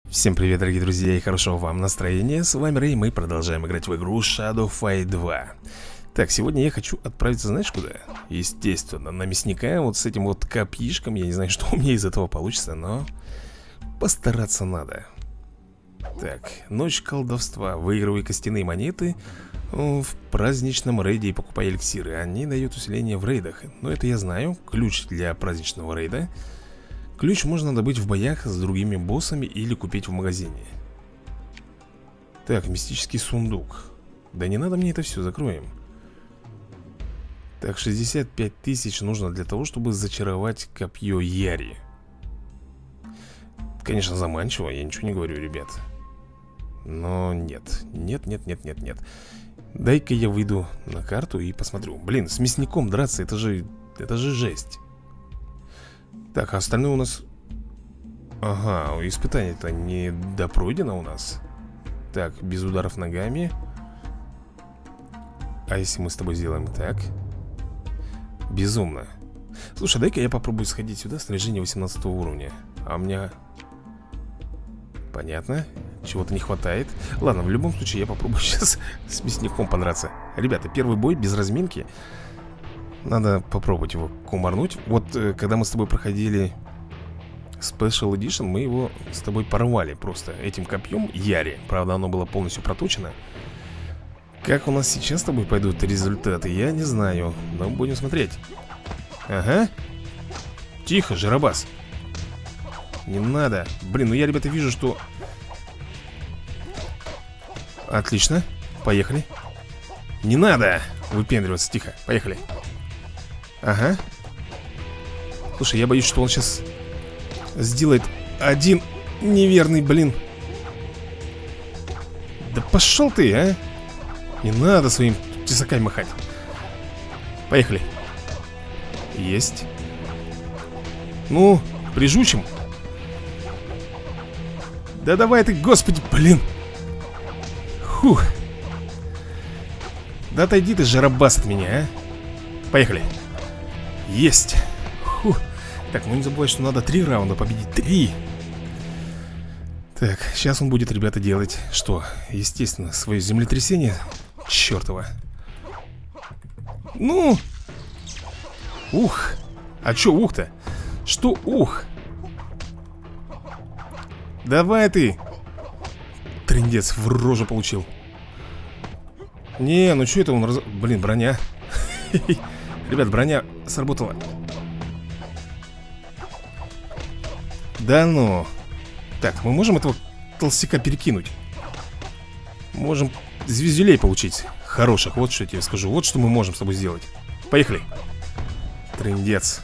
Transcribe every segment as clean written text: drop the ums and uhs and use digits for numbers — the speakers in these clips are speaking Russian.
Всем привет, дорогие друзья, и хорошего вам настроения. С вами Рэй, мы продолжаем играть в игру Shadow Fight 2. Так, сегодня я хочу отправиться, знаешь, куда? Естественно, на мясника, вот с этим вот копьишком. Я не знаю, что у меня из этого получится, но постараться надо. Так, ночь колдовства. Выигрывай костяные монеты в праздничном рейде и покупай эликсиры. Они дают усиление в рейдах. Но это я знаю. Ключ для праздничного рейда. Ключ можно добыть в боях с другими боссами или купить в магазине. Так, мистический сундук. Да не надо мне это все, закроем. Так, 65 тысяч нужно для того, чтобы зачаровать копье Яри. Конечно, заманчиво, я ничего не говорю, ребят. Но нет, нет. Дай-ка я выйду на карту и посмотрю. Блин, с мясником драться, это же жесть. Так, а остальное у нас... Ага, испытание-то не допройдено у нас. Так, без ударов ногами. А если мы с тобой сделаем так? Безумно. Слушай, дай-ка я попробую сходить сюда, снаряжение 18 уровня. А у меня... Понятно, чего-то не хватает. Ладно, в любом случае я попробую сейчас с мясником подраться. Ребята, первый бой без разминки. Надо попробовать его кумарнуть. Вот когда мы с тобой проходили Special Edition, мы его с тобой порвали просто этим копьем Яри. Правда, оно было полностью проточено. Как у нас сейчас с тобой пойдут результаты, я не знаю. Но будем смотреть. Ага. Тихо, жиробас. Не надо. Блин, ну я, ребята, вижу, что... Отлично. Поехали. Не надо выпендриваться, тихо. Поехали. Ага. Слушай, я боюсь, что он сейчас сделает один неверный, блин. Да пошел ты, а. Не надо своим тесаками махать. Поехали. Есть. Ну, прижучим. Да давай ты, господи, блин. Фух. Да отойди ты, жиробас, от меня, а. Поехали. Есть. Фух. Так, ну не забывай, что надо 3 раунда победить. 3. Так, сейчас он будет, ребята, делать что? Естественно, свое землетрясение. Чёртово. Ну. Ух. А чё ух-то? Что ух? Давай ты. Трындец, в рожу получил. Не, ну что это он Блин, броня. Ребят, броня сработала. Да ну. Так, мы можем этого толстяка перекинуть. Можем звездюлей получить хороших, вот что я тебе скажу. Вот что мы можем с тобой сделать. Поехали. Трындец.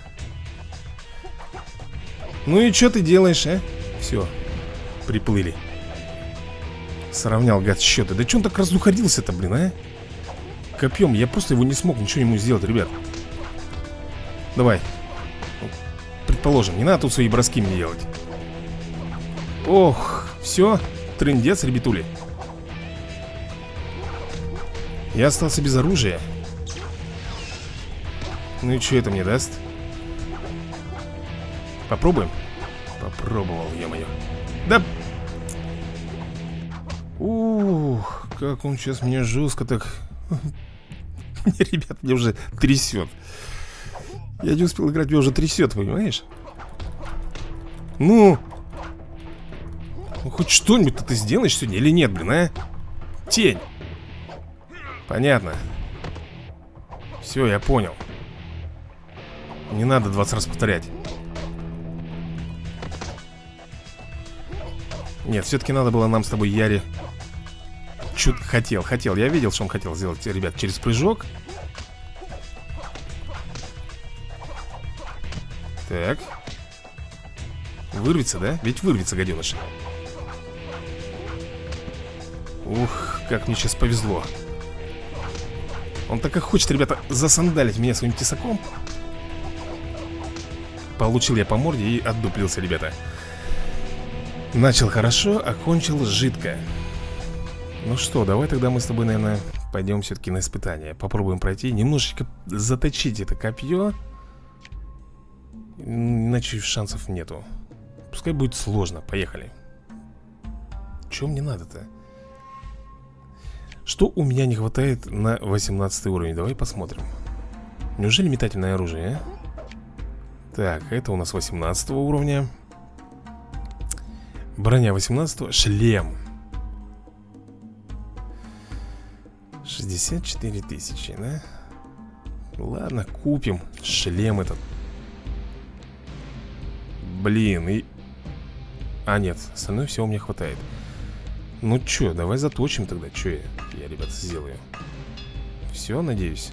Ну и что ты делаешь, а? Все, приплыли. Сравнял, гад, счеты. Да что он так раздуходился-то, блин, а? Копьем, я просто его не смог ничего ему сделать, ребят. Давай. Предположим, не надо тут свои броски мне делать. Ох, все, трындец, ребятули. Я остался без оружия. Ну и что это мне даст? Попробуем? Попробовал, ё-моё. Да... Ух, как он сейчас меня жестко так... Ребят, меня уже трясет. Я не успел играть, меня уже трясет, понимаешь? Ну хоть что-нибудь ты сделаешь сегодня или нет, блин, а? Тень. Понятно. Все, я понял. Не надо 20 раз повторять. Нет, все-таки надо было нам с тобой Яри. Чуть хотел. Я видел, что он хотел сделать, ребят, через прыжок. Так. Вырвется, да? Ведь вырвется, гаденыш. Ух, как мне сейчас повезло. Он так и хочет, ребята, засандалить меня своим тесаком. Получил я по морде и отдуплился, ребята. Начал хорошо, окончил жидко. Ну что, давай тогда мы с тобой, наверное, пойдем все-таки на испытание. Попробуем пройти, немножечко заточить это копье. Иначе шансов нету. Пускай будет сложно, поехали. Чего мне надо-то? Что у меня не хватает на 18 уровень? Давай посмотрим. Неужели метательное оружие, а? Так, это у нас 18 уровня. Броня 18, шлем 64 тысячи, да? Ладно, купим шлем этот. Блин, и... А, нет, остальное все у меня хватает. Ну чё, давай заточим тогда. Чё я, ребята, сделаю? Все, надеюсь.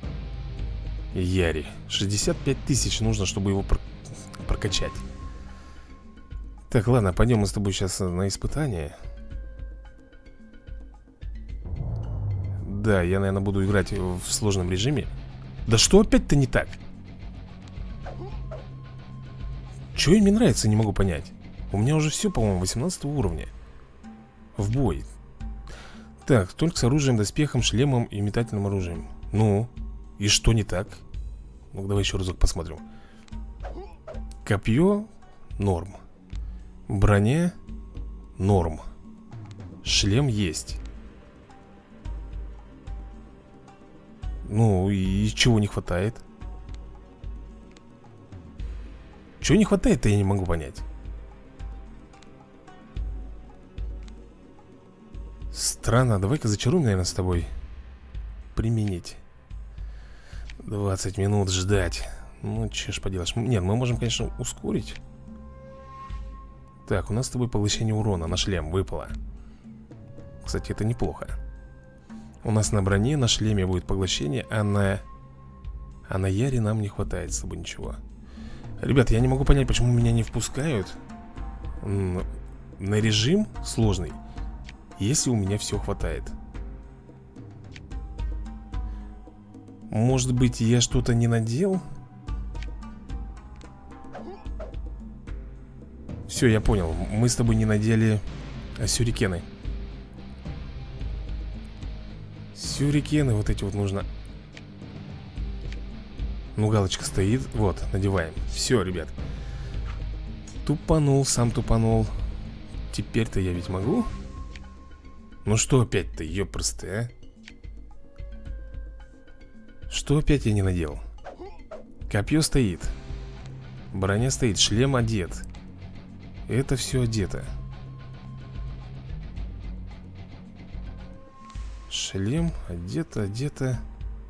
Яри, 65 тысяч нужно, чтобы его прокачать. Так, ладно, пойдем мы с тобой сейчас на испытание. Да, я, наверное, буду играть в сложном режиме. Да что опять-то не так? Чего им не нравится, не могу понять. У меня уже все, по-моему, 18 уровня. В бой. Так, только с оружием, доспехом, шлемом и метательным оружием. Ну, и что не так? Ну, давай еще разок посмотрим. Копье, норм. Броня, норм. Шлем есть. Ну, и чего не хватает? Чего не хватает-то, я не могу понять. Странно, давай-ка зачаруем, наверное, с тобой. Применить. 20 минут ждать. Ну, че ж поделаешь. Нет, мы можем, конечно, ускорить. Так, у нас с тобой поглощение урона на шлем выпало. Кстати, это неплохо. У нас на броне, на шлеме будет поглощение, а на яре нам не хватает с тобой ничего. Ребят, я не могу понять, почему меня не впускают на режим сложный, если у меня все хватает. Может быть, я что-то не надел? Все, я понял. Мы с тобой не надели сюрикены. Сюрикены вот эти вот нужно. Ну, галочка стоит. Вот, надеваем. Все, ребят. Тупанул, сам тупанул. Теперь-то я ведь могу? Ну что опять-то, ёпрсты, а? Что опять я не надел? Копье стоит. Броня стоит, шлем одет. Это все одето. Шлем одето, одето.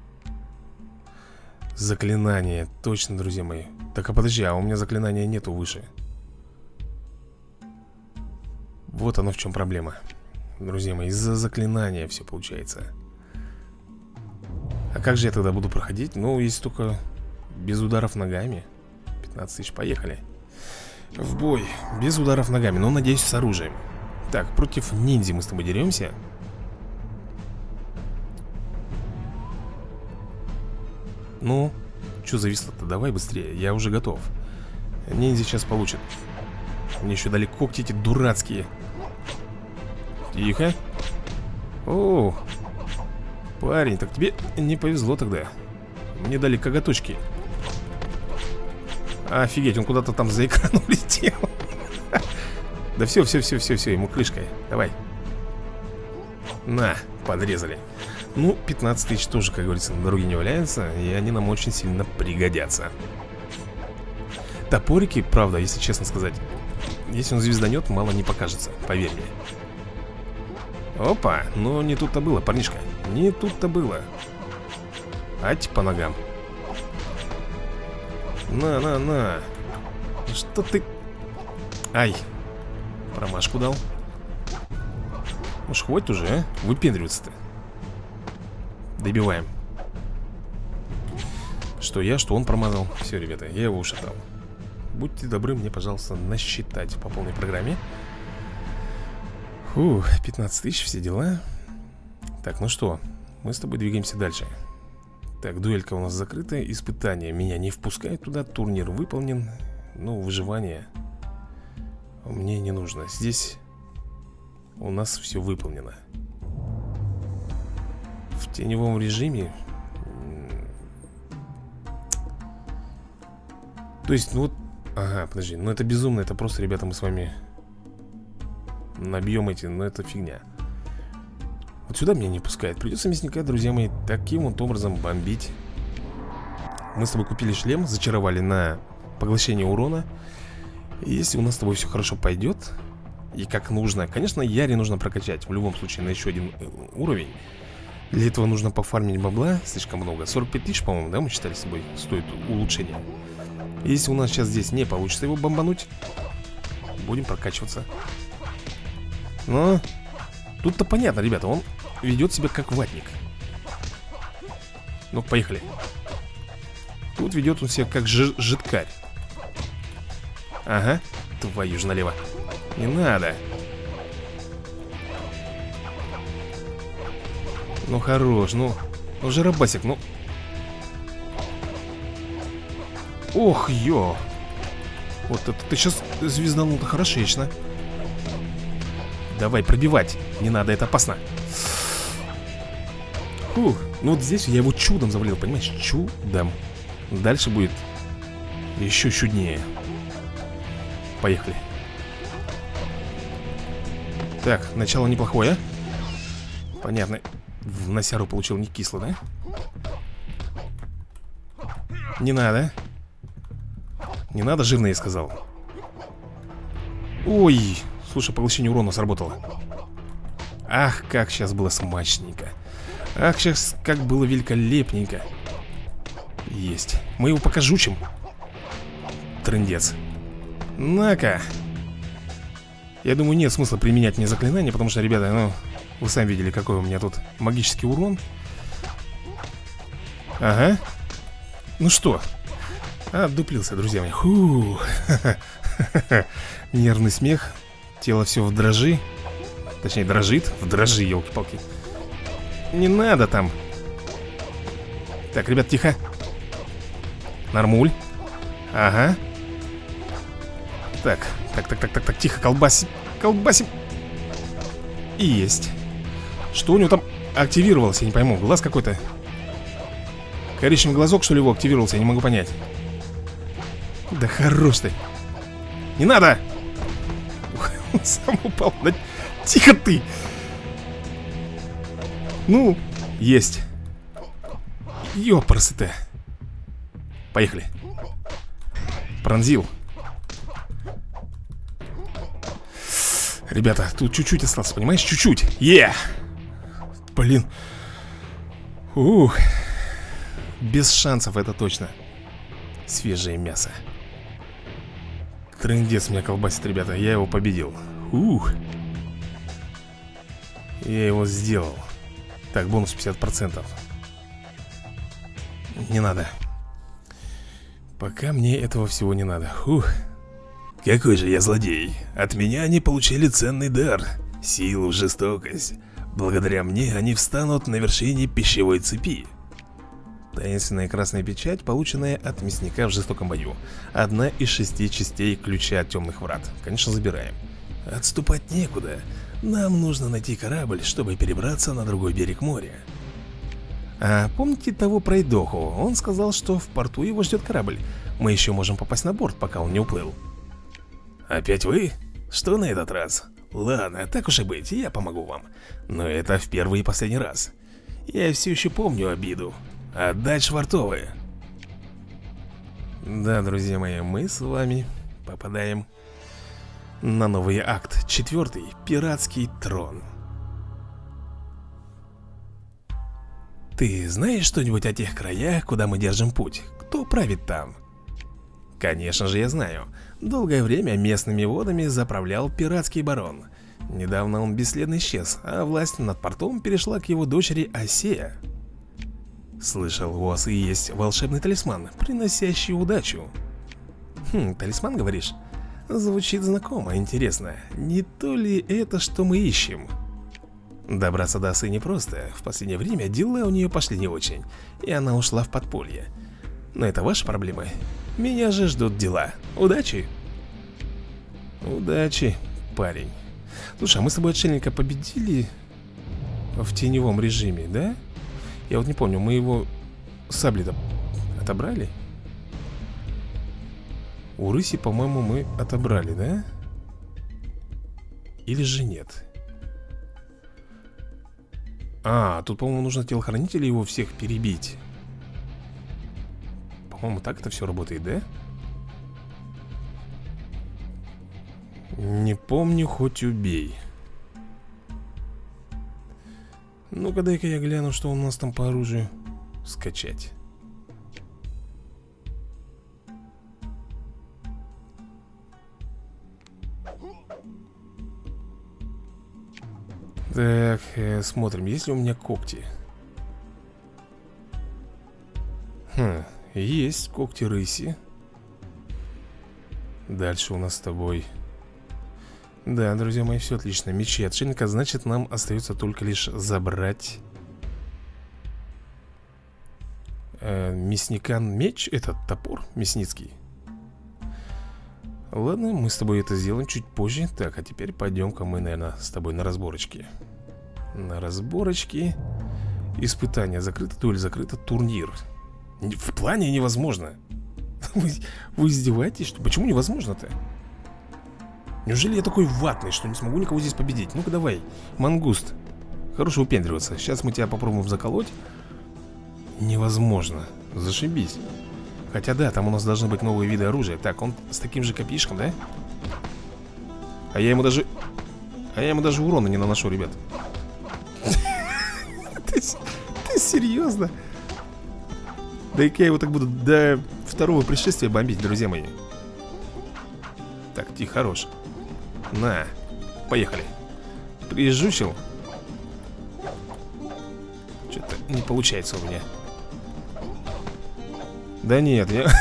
Заклинание, точно, друзья мои. Так, а подожди, а у меня заклинания нету выше. Вот оно в чем проблема. Друзья мои, из-за заклинания все получается. А как же я тогда буду проходить? Ну, если только без ударов ногами. 15 тысяч, поехали. В бой, без ударов ногами, но, надеюсь, с оружием. Так, против ниндзя мы с тобой деремся. Ну, что зависло-то? Давай быстрее, я уже готов. Ниндзя сейчас получит. Мне еще дали когти эти дурацкие. Тихо. О, парень, так тебе не повезло тогда. Мне дали коготочки. Офигеть, он куда-то там за экран улетел. Да все, ему крышкой. Давай. На, подрезали. Ну, 15 тысяч тоже, как говорится, на дороге не валяются. И они нам очень сильно пригодятся. Топорики, правда, если честно сказать, если он звезданет, мало не покажется, поверь мне. Опа, ну не тут-то было, парнишка. Не тут-то было. Ать по ногам. На. Что ты... Ай. Промашку дал. Уж хватит уже, а? Выпендриваться-то. Добиваем. Что я, что он промазал. Все, ребята, я его ушатал. Будьте добры мне, пожалуйста, насчитать по полной программе. Фу, 15 тысяч, все дела. Так, ну что, мы с тобой двигаемся дальше. Так, дуэлька у нас закрыта. Испытание, меня не впускают туда. Турнир выполнен. Ну, выживание мне не нужно. Здесь у нас все выполнено. В теневом режиме. То есть, ну вот. Ага, подожди, ну это безумно. Это просто, ребята, мы с вами набьем эти, но это фигня. Вот сюда меня не пускает. Придется мясника, друзья мои, таким вот образом бомбить. Мы с тобой купили шлем, зачаровали на поглощение урона. И если у нас с тобой все хорошо пойдет, и как нужно, конечно, Яри нужно прокачать в любом случае на еще один уровень. Для этого нужно пофармить бабла слишком много. 45 тысяч, по-моему, да, мы считали с собой, стоит улучшение. Если у нас сейчас здесь не получится его бомбануть, будем прокачиваться. Но тут-то понятно, ребята, он ведет себя как ватник. Ну, поехали. Тут ведет он себя как жидкарь. Ага, твою же налево. Не надо. Ну, хорош, ну жиробасик, ну. Ох, ё. Вот это ты сейчас звезданул-то хорошечно. Давай, пробивать. Не надо, это опасно. Фух, ну вот здесь я его чудом завалил, понимаешь? Чудом. Дальше будет еще чуднее. Поехали. Так, начало неплохое. Понятно. В носяру получил не кисло, да? Не надо. Не надо, жирный, я сказал. Ой, слушай, поглощение урона сработало. Ах, как сейчас было смачненько. Ах, сейчас как было великолепненько. Есть. Мы его пока жучим. Трындец. На-ка. Я думаю, нет смысла применять мне заклинание, потому что, ребята, ну, вы сами видели, какой у меня тут магический урон. Ага. Ну что? Отдуплился, друзья мои. Нервный смех. Тело все в дрожи. Точнее, дрожит. В дрожи, елки-палки. Не надо там. Так, ребят, тихо. Нормуль. Ага. Так, тихо, колбасим. Колбасим. И есть. Что у него там активировалось, я не пойму. Глаз какой-то. Коричневый глазок, что ли, его активировался, я не могу понять. Да хорош ты. Не надо. Он сам упал. Да... Тихо ты. Ну, есть. Ёпрсы ты. Поехали. Пронзил. Ребята, тут чуть-чуть осталось, понимаешь? Чуть-чуть. Блин. Без шансов, это точно. Свежее мясо. Трындец меня колбасит, ребята. Я его победил. Я его сделал. Так, бонус 50%. Не надо. Пока мне этого всего не надо. Какой же я злодей. От меня они получили ценный дар. Силу, жестокость. Благодаря мне они встанут на вершине пищевой цепи. Таинственная красная печать, полученная от мясника в жестоком бою. Одна из 6 частей ключа от темных врат. Конечно, забираем. Отступать некуда. Нам нужно найти корабль, чтобы перебраться на другой берег моря. А помните того пройдоху? Он сказал, что в порту его ждет корабль. Мы еще можем попасть на борт, пока он не уплыл. Опять вы? Что на этот раз? Ладно, так уж и быть, я помогу вам. Но это в первый и последний раз. Я все еще помню обиду. Отдать швартовые. Да, друзья мои, мы с вами попадаем на новый акт. 4. Пиратский трон. Ты знаешь что-нибудь о тех краях, куда мы держим путь? Кто правит там? Конечно же, я знаю. Долгое время местными водами заправлял пиратский барон. Недавно он бесследно исчез, а власть над портом перешла к его дочери Осея. Слышал, у Осы есть волшебный талисман, приносящий удачу. Талисман, говоришь? Звучит знакомо, интересно. Не то ли это, что мы ищем? Добраться до Осы непросто. В последнее время дела у нее пошли не очень, и она ушла в подполье. Но это ваши проблемы. Меня же ждут дела. Удачи. Удачи, парень. Слушай, а мы с тобой отшельника победили в теневом режиме, да? Я вот не помню, мы его сабли-то отобрали? У рыси, по-моему, мы отобрали, да? Или же нет? А, тут, по-моему, нужно телохранителей его всех перебить. По-моему, так это все работает, да? Не помню, хоть убей. Ну-ка, дай-ка я гляну, что у нас там по оружию. Скачать. Так, смотрим, есть ли у меня когти. Есть когти рыси. Дальше у нас с тобой... Да, друзья мои, все отлично. Мечи отшельника, значит, нам остается только лишь забрать мясника меч, этот топор мясницкий. Ладно, мы с тобой это сделаем чуть позже. Так, а теперь пойдем-ка мы, наверное, с тобой на разборочки. На разборочки. Испытание. Закрыто дуэль, закрыто турнир. В плане невозможно. Вы издеваетесь, что? Почему невозможно-то? Неужели я такой ватный, что не смогу никого здесь победить? Ну-ка давай, мангуст. Хорош выпендриваться. Сейчас мы тебя попробуем заколоть. Невозможно. Зашибись. Хотя да, там у нас должны быть новые виды оружия. Так, он с таким же копишком, да? А я ему даже урона не наношу, ребят. Ты серьезно? Да-ка я его так буду до второго пришествия бомбить, друзья мои. Так, тихо, хорош. На, поехали. Прижучил. Что-то не получается у меня. Да нет, я...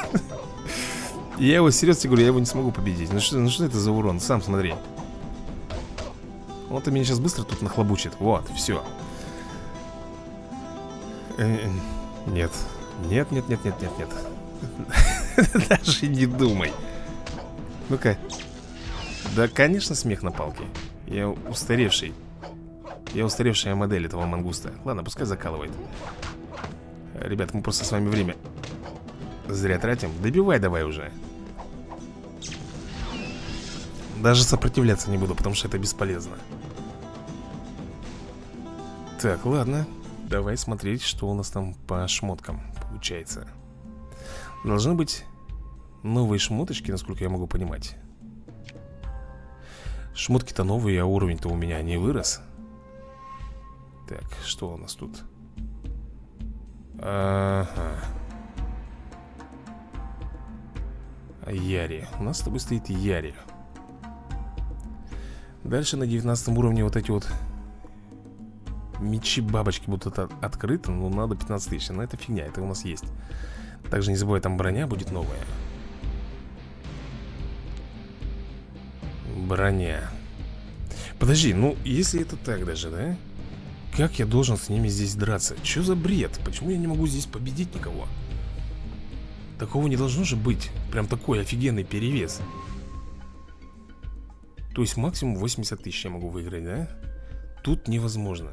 Я его, серьезно говорю, я его не смогу победить. Ну что это за урон? Сам смотри. Он-то меня сейчас быстро тут нахлобучит. Вот, все. Нет. Нет. Даже не думай. Ну-ка. Да, конечно, смех на палке. Я устаревший. Я устаревшая модель этого мангуста. Ладно, пускай закалывает. Ребят, мы просто с вами время зря тратим. Добивай давай уже. Даже сопротивляться не буду, потому что это бесполезно. Так, ладно. Давай смотреть, что у нас там по шмоткам получается. Должны быть новые шмоточки, насколько я могу понимать. Шмотки-то новые, а уровень-то у меня не вырос. Так, что у нас тут? Ага. Яри. У нас с тобой стоит Яри. Дальше на 19 уровне вот эти вот мечи-бабочки будут открыты. Но надо 15 тысяч. Но это фигня, это у нас есть. Также не забывай, там броня будет новая. Броня. Подожди, ну если это так даже, да? Как я должен с ними здесь драться? Что за бред? Почему я не могу здесь победить никого? Такого не должно же быть. Прям такой офигенный перевес. То есть максимум 80 тысяч я могу выиграть, да? Тут невозможно.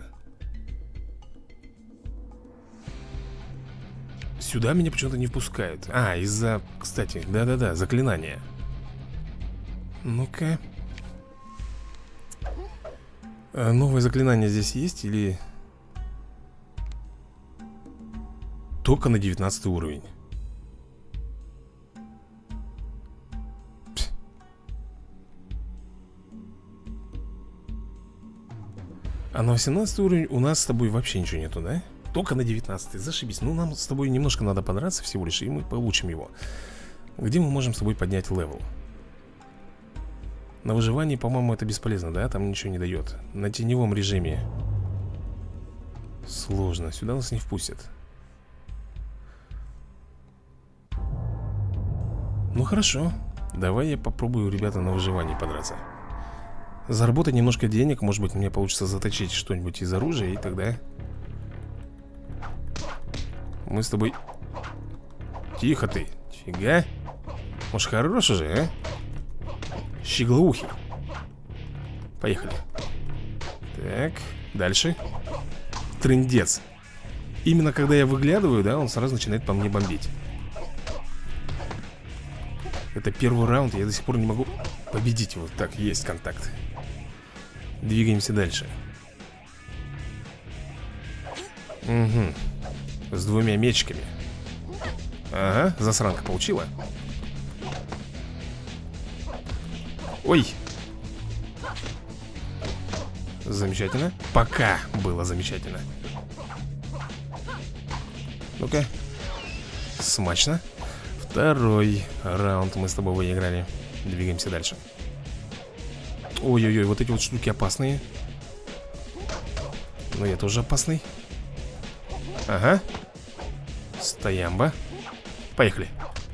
Сюда меня почему-то не впускают. А, из-за, кстати, да-да-да, заклинания. Ну-ка. Новое заклинание здесь есть или... Только на 19 уровень. А на 18 уровень у нас с тобой вообще ничего нету, да? Только на 19, зашибись. Ну, нам с тобой немножко надо подраться всего лишь, и мы получим его. Где мы можем с тобой поднять левел? На выживании, по-моему, это бесполезно, да? Там ничего не дает. На теневом режиме сложно, сюда нас не впустят. Ну хорошо, давай я попробую, ребята, на выживании подраться. Заработать немножко денег, может быть, мне получится заточить что-нибудь из оружия, и тогда мы с тобой... Тихо ты, фига. Может, хорош уже, а? Щеглоухий. Поехали. Так, дальше. Трындец. Именно когда я выглядываю, да, он сразу начинает по мне бомбить. Это первый раунд, я до сих пор не могу победить его. Так, есть контакт. Двигаемся дальше. Угу. С двумя мечиками. Ага, засранка получила. Ой. Замечательно. Пока было замечательно. Ну-ка. Смачно. Второй раунд мы с тобой выиграли. Двигаемся дальше. Ой-ой-ой, вот эти вот штуки опасные. Но я тоже опасный. Ага. Стоямба. Поехали.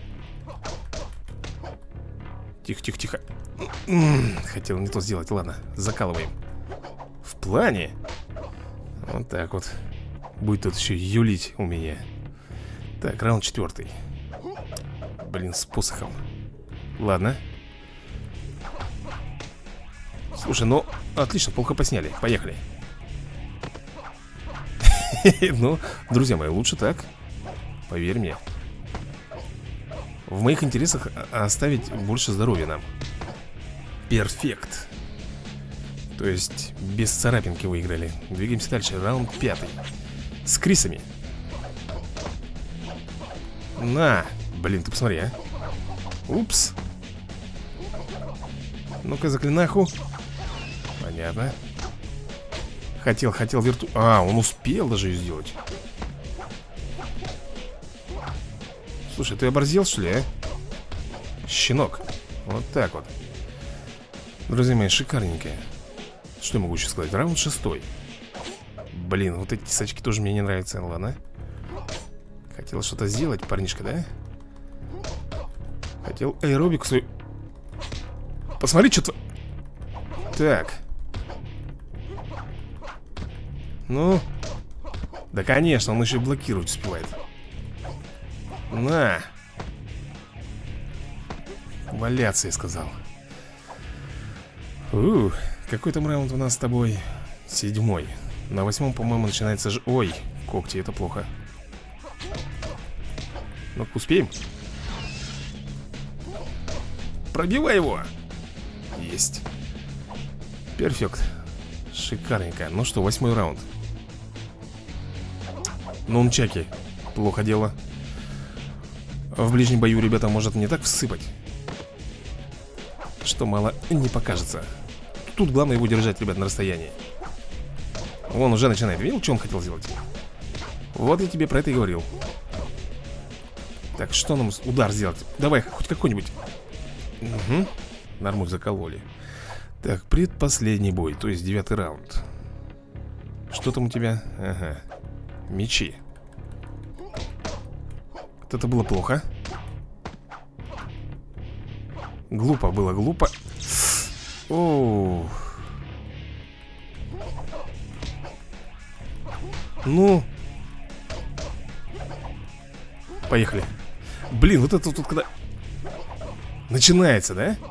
Тихо-тихо-тихо. Хотел не то сделать, ладно, закалываем. В плане. Вот так вот. Будет тут еще юлить у меня. Так, раунд 4. Блин, с посохом. Ладно. Слушай, ну, отлично, плохо посняли. Поехали. Ну, друзья мои, лучше так. Поверь мне. В моих интересах оставить больше здоровья нам. Перфект. То есть без царапинки выиграли. Двигаемся дальше, раунд 5. С крисами. На, блин, ты посмотри, а. Упс. Ну-ка, заклинаху. Понятно. Хотел вирту... А, он успел даже ее сделать. Слушай, ты оборзел, что ли, а? Щенок. Вот так вот. Друзья мои, шикарненькая. Что я могу еще сказать? Раунд 6. Блин, вот эти тесачки тоже мне не нравятся. Ладно. Хотел что-то сделать, парнишка, да? Хотел аэробику свою... Посмотри, что-то... Так. Ну. Да, конечно, он еще и блокировать успевает. На. Валяться, я сказал. Какой там раунд у нас с тобой? 7. На 8, по-моему, начинается же... Ой, когти, это плохо. Ну-ка, успеем? Пробивай его. Есть. Перфект. Шикарненько. Ну что, 8 раунд. Нунчаки. Плохо дело. В ближнем бою, ребята, может не так всыпать, что мало не покажется. Тут главное его держать, ребят, на расстоянии. Вон уже начинает. Видел, что он хотел сделать? Вот я тебе про это и говорил. Так, что нам удар сделать? Давай, хоть какой-нибудь. Угу. Норму закололи. Так, предпоследний бой, то есть 9 раунд. Что там у тебя? Ага. Мечи. Вот это было плохо. Глупо было, глупо. Оу. Ну. Поехали. Блин, вот это тут когда начинается, да?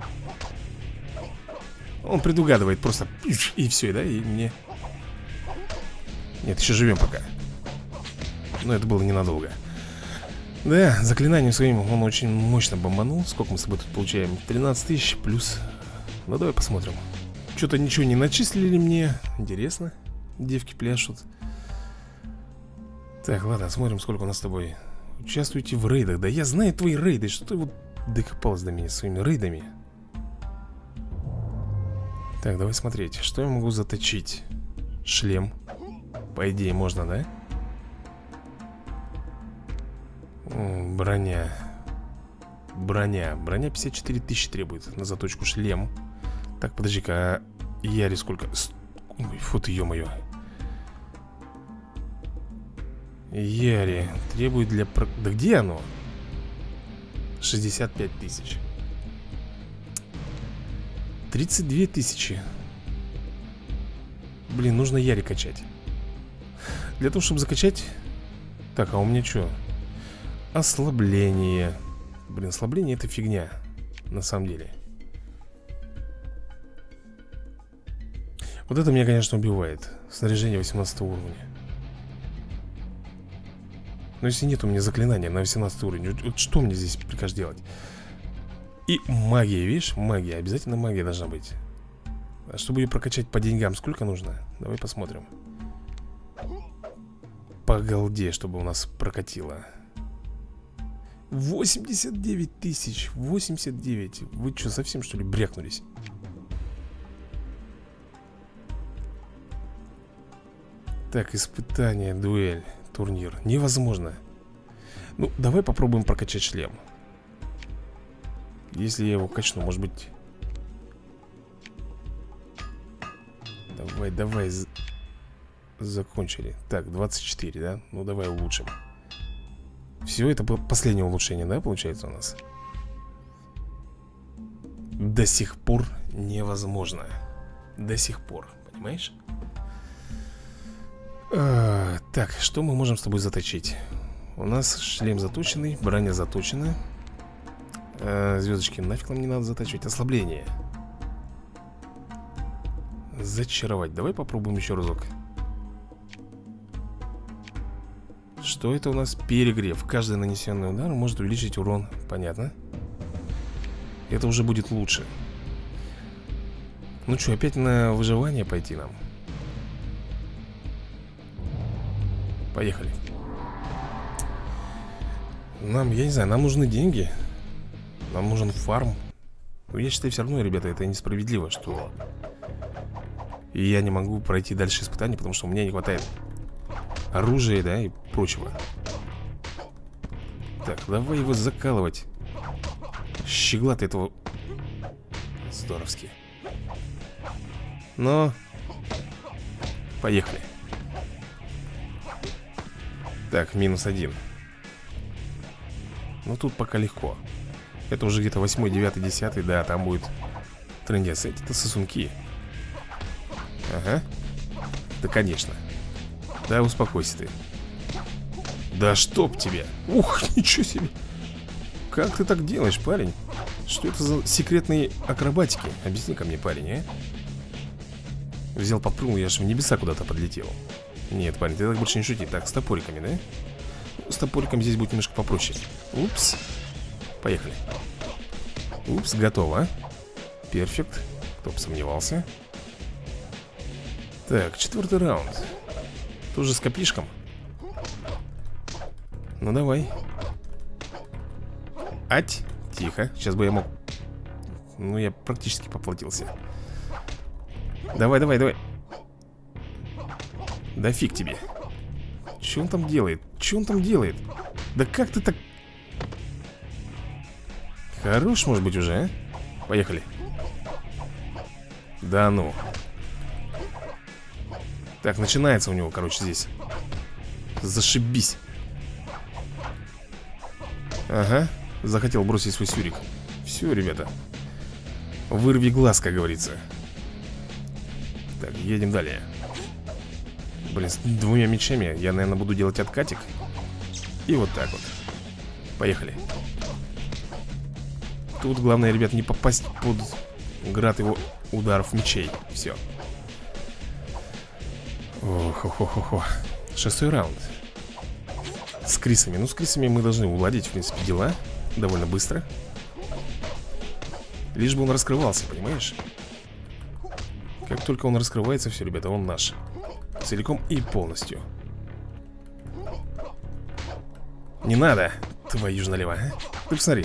Он предугадывает просто. И все, да? И мне... Нет, еще живем пока. Но это было ненадолго. Да, заклинанием своим он очень мощно бомбанул. Сколько мы с тобой тут получаем? 13 тысяч плюс. Ну давай посмотрим. Что-то ничего не начислили мне. Интересно. Девки пляшут. Так, ладно, смотрим, сколько у нас с тобой. Участвуйте в рейдах. Да я знаю твои рейды. Что ты вот докопалась до меня своими рейдами? Так, давай смотреть. Что я могу заточить? Шлем. По идее можно, да? Броня. Броня 54 тысячи требует на заточку. Шлем. Так, подожди-ка, а Яри сколько? Ой, фу ты, ё-моё. Яри требует для... Да где оно? 65 тысяч. 32 тысячи. Блин, нужно Яри качать. Для того, чтобы закачать... Так, а у меня что? Ослабление. Блин, ослабление это фигня. На самом деле. Вот это меня, конечно, убивает. Снаряжение 18 уровня. Но если нет у меня заклинания на 18 уровень, вот что мне здесь прикажешь делать? И магия, видишь? Магия, обязательно магия должна быть. А чтобы ее прокачать по деньгам, сколько нужно? Давай посмотрим. По голде, чтобы у нас прокатило. 89 тысяч. 89. Вы что, совсем что ли брякнулись? Так, испытание, дуэль, турнир. Невозможно. Ну, давай попробуем прокачать шлем. Если я его качну, может быть... Давай, закончили. Так, 24, да? Ну, давай улучшим. Все, это последнее улучшение, да, получается у нас? До сих пор невозможно. До сих пор, понимаешь? Так, что мы можем с тобой заточить? У нас шлем заточенный, броня заточена. Звездочки нафиг нам не надо затачивать. Ослабление. Зачаровать. Давай попробуем еще разок. Что это у нас? Перегрев. Каждый нанесенный удар может увеличить урон. Понятно. Это уже будет лучше. Ну что, опять на выживание пойти нам? Поехали. Нам, я не знаю, нам нужны деньги. Нам нужен фарм. Но я считаю, все равно, ребята, это несправедливо, что и я не могу пройти дальше испытаний, потому что у меня не хватает оружия, да, и прочего. Так, давай его закалывать. Щегла-то этого. Здоровски. Но поехали. Так, -1. Ну тут пока легко. Это уже где-то 8, 9, 10, да, там будет трындец. Эти-то сосунки. Ага. Да, конечно. Да, успокойся ты. Да чтоб тебе. Ух, ничего себе. Как ты так делаешь, парень? Что это за секретные акробатики? Объясни-ка мне, парень, а? Взял, подпрыгнул, я же в небеса куда-то подлетел. Нет, парень, ты так больше не шути. Так, с топориками, да? Ну, с топориком здесь будет немножко попроще. Упс. Поехали. Упс, готово. Перфект. Кто бы сомневался. Так, 4-й раунд. Тоже с копишком. Ну давай. Ать. Тихо. Сейчас бы я мог. Ну, я практически поплатился. Давай, давай, давай. Да фиг тебе. Че он там делает? Че он там делает? Да как ты так... Хорош, может быть, уже, а? Поехали. Да ну. Так, начинается у него, короче, здесь. Зашибись. Ага. Захотел бросить свой сюрик. Все, ребята. Вырви глаз, как говорится. Так, едем далее. Блин, с 2 мечами я, наверное, буду делать откатик. И вот так вот. Поехали. Тут главное, ребят, не попасть под град его ударов мечей. Все. Ох-ох-ох-ох. 6-й раунд. С крисами. Ну, с крисами мы должны уладить, в принципе, дела довольно быстро. Лишь бы он раскрывался, понимаешь? Как только он раскрывается, все, ребята, он наш. Целиком и полностью. Не надо. Твою же налево, а? Ты посмотри.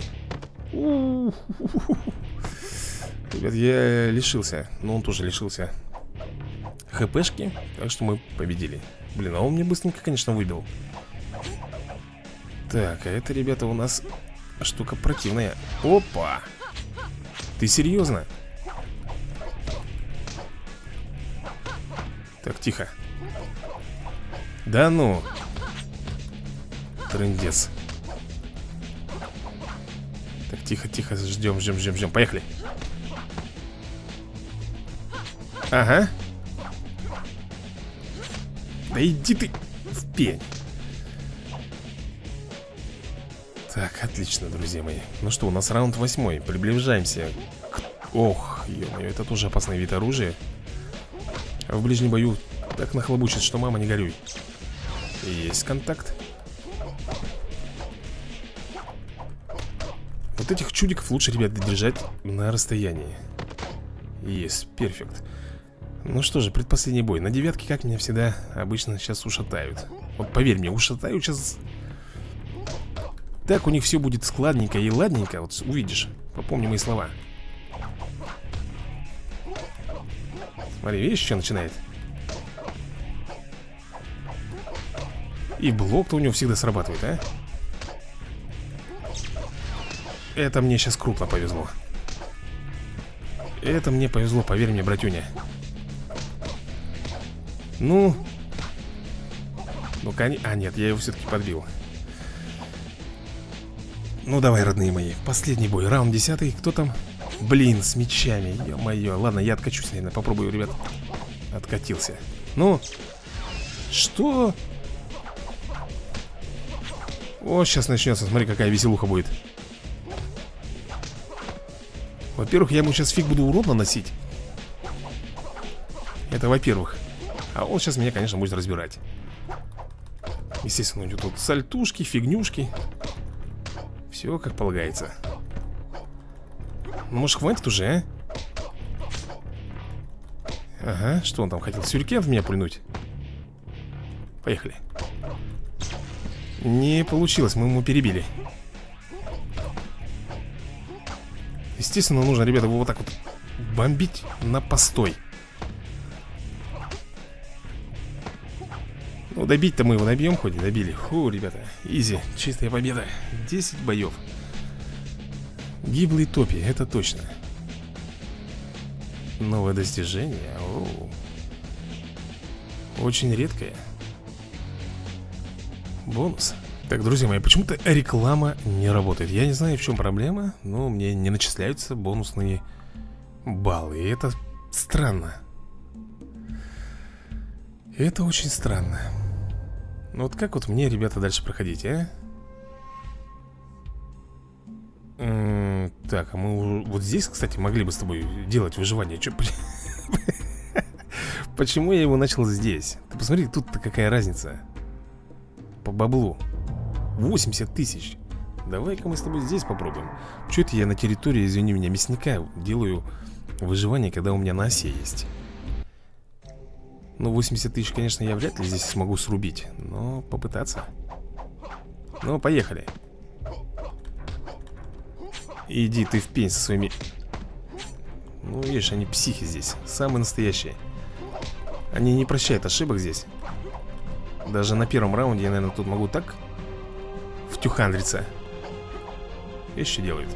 Ребят, я лишился. Но он тоже лишился хпшки. Так что мы победили. Блин, а он мне быстренько, конечно, выбил. Так, а это, ребята, у нас штука противная. Опа! Ты серьезно? Так, тихо. Да ну. Трындец. Так, тихо, тихо, ждем, ждем, ждем, ждем. Поехали. Ага. Да иди ты в пень. Так, отлично, друзья мои. Ну что, у нас раунд 8. Приближаемся к... Ох, ё-моё, это тоже опасный вид оружия. В ближнем бою так нахлобучит, что мама не горюй. Есть контакт. Вот этих чудиков лучше, ребят, держать на расстоянии. Есть, перфект. Ну что же, предпоследний бой. На девятке, как меня всегда обычно сейчас ушатают. Вот поверь мне, ушатают сейчас. Так у них все будет складненько и ладненько. Вот увидишь, попомни мои слова. Смотри, видишь, что начинает? И блок-то у него всегда срабатывает, а? Это мне сейчас крупно повезло. Это мне повезло, поверь мне, братюня. Ну. А нет, я его все-таки подбил. Ну давай, родные мои, последний бой, раунд 10. Кто там? Блин, с мечами, ё-моё. Ладно, я откачусь, наверное, попробую, ребят. Откатился. Ну. Что? О, сейчас начнется, смотри, какая веселуха будет. Во-первых, я ему сейчас фиг буду урон наносить. Это во-первых. А он сейчас меня, конечно, будет разбирать. Естественно, у него тут сальтушки, фигнюшки. Все как полагается. Ну, может, хватит уже, а? Ага, что он там хотел? Сюрикен в меня пульнуть? Поехали. Не получилось, мы ему перебили. Естественно, нужно, ребята, его вот так вот бомбить на постой. Ну, добить-то мы его добьем, хоть и добили. Фу, ребята, изи, чистая победа. 10 боев. Гиблый топи, это точно. Новое достижение. Оу. Очень редкое. Бонус. Так, друзья мои, почему-то реклама не работает. Я не знаю, в чем проблема, но мне не начисляются бонусные баллы. И это странно. Это очень странно. Ну вот как вот мне, ребята, дальше проходить, а? Так, а мы вот здесь, кстати, могли бы с тобой делать выживание. Почему я его начал здесь? Ты посмотри, тут-то какая разница. По баблу 80 тысяч. Давай-ка мы с тобой здесь попробуем. Че это я на территории, извини меня, мясника делаю выживание, когда у меня на осе есть? Ну, 80 тысяч, конечно, я вряд ли здесь смогу срубить. Но попытаться. Ну, поехали. Иди ты в пень со своими... Ну, видишь, они психи здесь. Самые настоящие. Они не прощают ошибок здесь. Даже на первом раунде я, наверное, тут могу так втюхандриться. Видишь, что делает?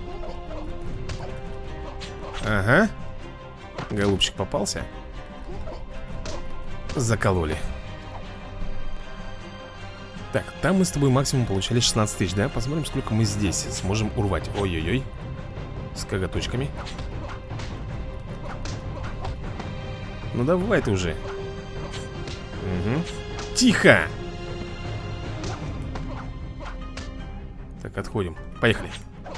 Ага. Голубчик попался. Закололи. Так, там мы с тобой максимум получали 16 тысяч, да? Посмотрим, сколько мы здесь сможем урвать. Ой-ой-ой. С коготочками. Ну давай ты уже. Угу. Тихо! Так, отходим. Поехали.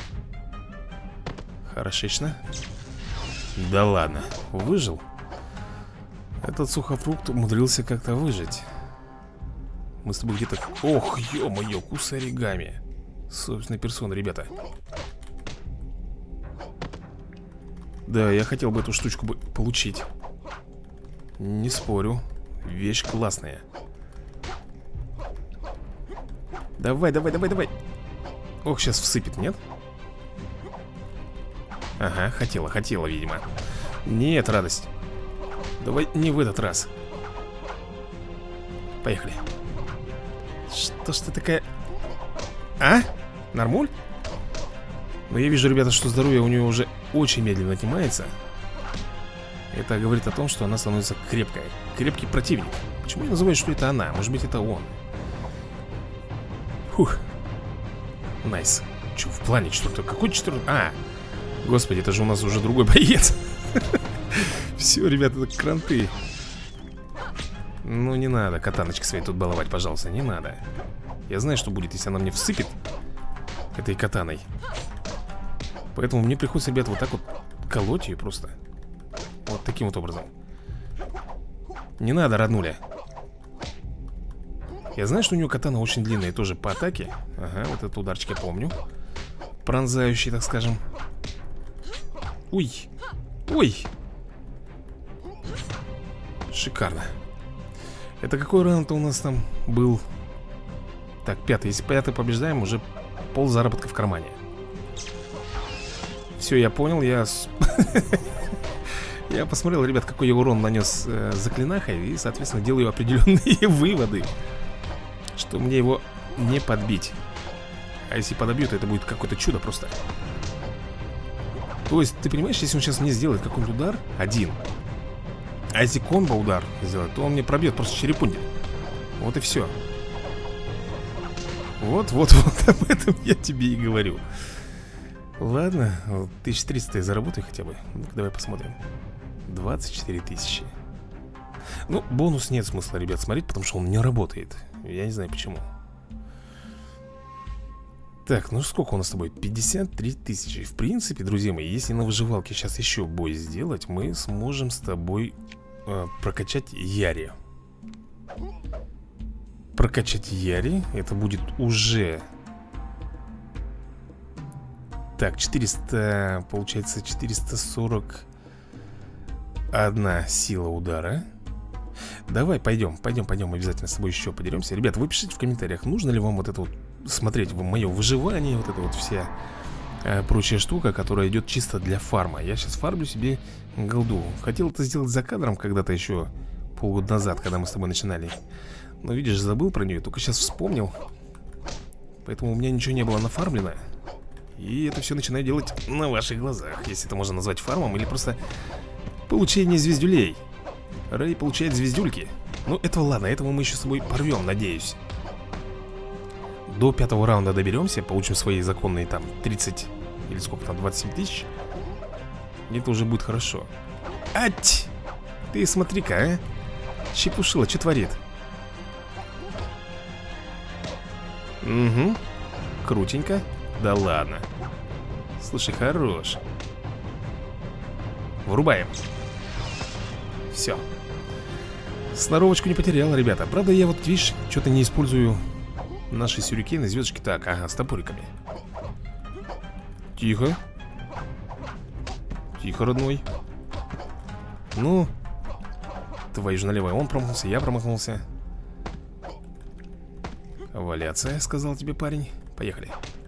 Хорошечно. Да ладно, выжил. Этот сухофрукт умудрился как-то выжить. Мы с тобой где-то... Ох, ё-моё, кусаригами. Собственной персоны, ребята. Да, я хотел бы эту штучку получить. Не спорю. Вещь классная. Давай, давай, давай, давай. Ох, сейчас всыпет, нет? Ага, хотела, видимо. Нет, радость. Давай не в этот раз. Поехали. Что ж ты такая... А? Нормуль? Но я вижу, ребята, что здоровье у нее уже очень медленно отнимается. Это говорит о том, что она становится крепкой. Крепкий противник. Почему я называю, что это она? Может быть, это он. Фух. Найс. Че, в плане четвертый? Какой четвертый? А, господи, это же у нас уже другой боец. Все, ребята, это кранты. Ну, не надо катаночки своей тут баловать, пожалуйста, не надо. Я знаю, что будет, если она мне всыпет этой катаной. Поэтому мне приходится, ребят, вот так вот колоть ее просто. Вот таким вот образом. Не надо, роднуля. Я знаю, что у нее катана очень длинная тоже по атаке. Ага, вот этот ударчик я помню. Пронзающий, так скажем. Ой. Ой. Шикарно. Это какой раунд у нас там был? Так, пятый. Если пятый побеждаем, уже пол заработка в кармане. Все, я понял, я посмотрел, ребят, какой я урон нанес заклинахой. И, соответственно, делаю определенные выводы, что мне его не подбить. А если подобью, то это будет какое-то чудо просто. То есть, ты понимаешь, если он сейчас мне сделает какой-нибудь удар один, а если комбо удар сделает, то он мне пробьет просто черепунья. Вот и все. Вот об этом я тебе и говорю. Ладно, 1300 я заработаю хотя бы. Ну-ка, давай посмотрим. 24 тысячи. Ну, бонус нет смысла, ребят, смотреть, потому что он не работает. Я не знаю почему. Так, ну сколько у нас с тобой? 53 тысячи. В принципе, друзья мои, если на выживалке сейчас еще бой сделать, мы сможем с тобой прокачать Яри. Прокачать Яри, это будет уже... Так, 400, получается 441 сила удара. Давай, пойдем обязательно с тобой еще подеремся. Ребят, вы пишите в комментариях, нужно ли вам вот это вот смотреть мое выживание, вот это вот вся прочая штука, которая идет чисто для фарма. Я сейчас фармлю себе голду. Хотел это сделать за кадром когда-то еще полгода назад, когда мы с тобой начинали. Но видишь, забыл про нее, только сейчас вспомнил. Поэтому у меня ничего не было нафармлено. И это все начинаю делать на ваших глазах, если это можно назвать фармом или просто получение звездюлей. Рэй получает звездюльки. Ну, этого ладно, этого мы еще с тобой порвем, надеюсь. До 5-го раунда доберемся, получим свои законные там 30 или сколько там, 27 тысяч. Это уже будет хорошо. Ать! Ты смотри-ка, а? Чепушила, что творит? Угу. Крутенько. Да ладно. Слушай, хорош. Врубаем. Все. Сноровочку не потерял, ребята. Правда, я вот, видишь, что-то не использую наши сюрикены, звездочки. Так, ага, с топориками. Тихо. Тихо, родной. Ну. Твою же налево. Он промахнулся, я промахнулся. Валяться, сказал тебе парень. Поехали.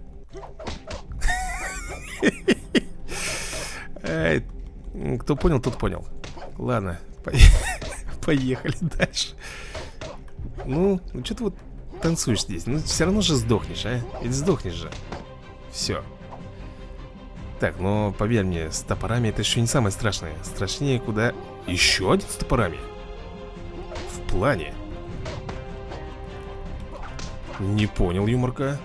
Кто понял, тот понял. Ладно, поехали дальше. Ну что ты вот танцуешь здесь? Ну все равно же сдохнешь, а? Ведь сдохнешь же. Все. Так, но поверь мне, с топорами это еще не самое страшное. Страшнее куда... Еще один с топорами? В плане? Не понял, юморка.